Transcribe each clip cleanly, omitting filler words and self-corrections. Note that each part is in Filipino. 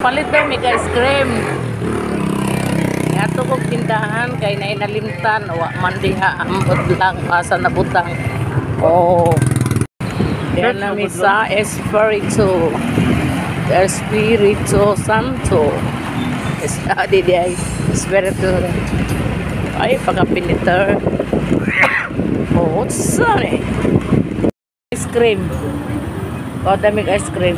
Palit daw may ice cream. Ato kong tindahan kay nainalimtan. Wa mandiha ambot lang asa na butang. Oh. Yan na misa Espiritu. Espiritu Santo. Adi di Espiritu. Ay pagkapiniter. Oh, what's sunny? Ice cream. O, damig ice cream.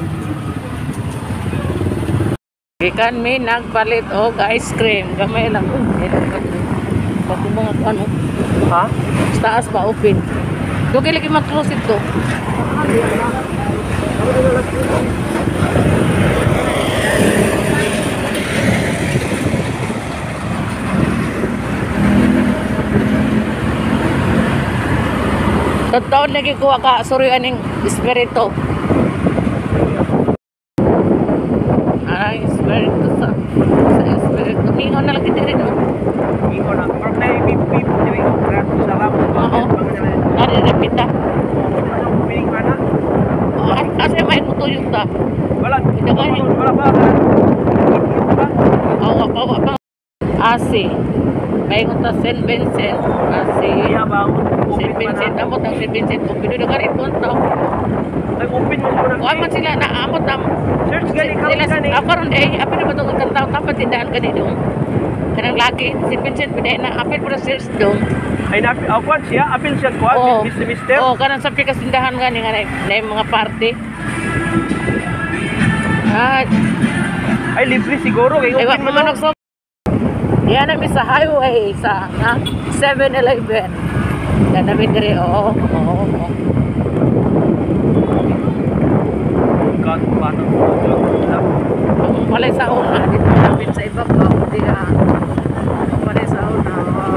Ikan may nagpalit og ice cream. Gamay lang. Pag mga ano. Ha? Taas pa open. Dugay lagi mag-close ito. Taon lagi kuha ka suruan ng espiritu. Ay, espiritu sa espiritu. Mingo na lagi din mo. Mingo na. Pero na bip diri grato sa lab. Oo. Ari repita. Ano piling mana? Asa may mutuyog ta. Wala. Wala ba? Awa pa. Asi. May unta Saint Vincent. Asi. Iya ba? Saint Vincent, amot ang Saint Vincent. Open doon ka rin punta. Ay open mo na. Kuha man sila na amot ang Search gani ka. Ako ron apa na ba ito kang tao tapos tindahan ka dito. Kanang lagi, Saint Vincent, pwede na apil po na search doon. Ay na awan siya, apil siya ko, Mr. Oo, kanang sa pikas tindahan gani nga na yung mga party. Ay libre siguro kay open mo na. Yan namin sa highway sa 7-Eleven. Yan namin diri, oo. God, paano? Malay sa una, dito namin sa iba pa. Hindi malay sa una.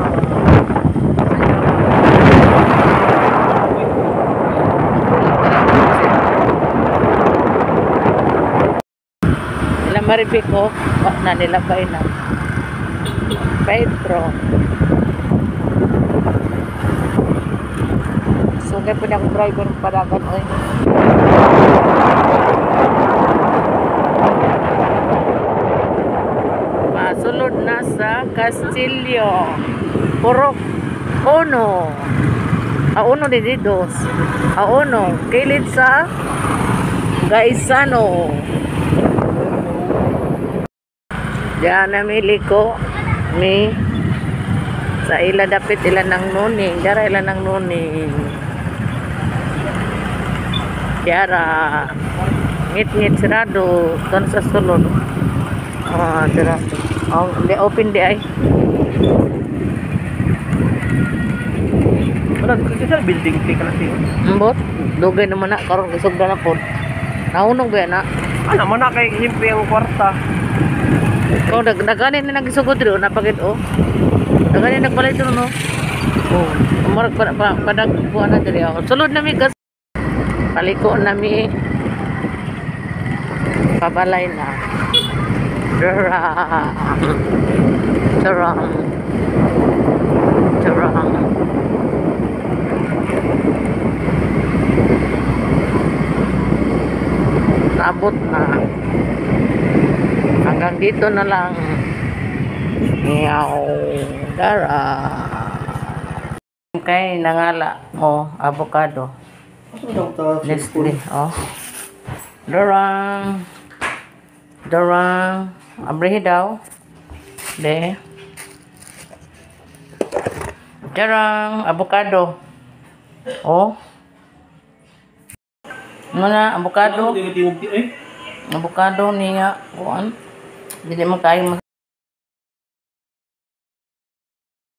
Nila maribik ko, na nila ba na. Pedro. So, kaya po na akong driver ng padagan. Oy. Masulod na sa Castillo. Purok. Uno. Uno de dos. Uno. Kilid sa Gaisano. Diyan namili ko ni sa ila dapit ila ng nuning. Dara ila ng nuning. Dara. Ngit-ngit sirado. Doon sa sulod. Dara. Di open di ay. Wala, kasi sa building take na siya. Ambot. Dugay naman na. Karoon isog na po. Naunong ba na? Ano man na kay himpi ang kwarta. Oh, naganin na nagisugod rin, napagid, oh. Naganin nagbalay ito, no? Oh, umarag padag buwan na diri, oh. Sulod nami, gas. Paliko nami. Pabalay na. Charang. Nabot na. Hanggang dito na lang. Meow. Dara. Okay, nangala. Oh, avocado. Nestle. Oh. Darang. Abrihi daw. De. Darang. Avocado. Oh. Mana avocado? Avocado niya. Kuan. Hindi mo kayo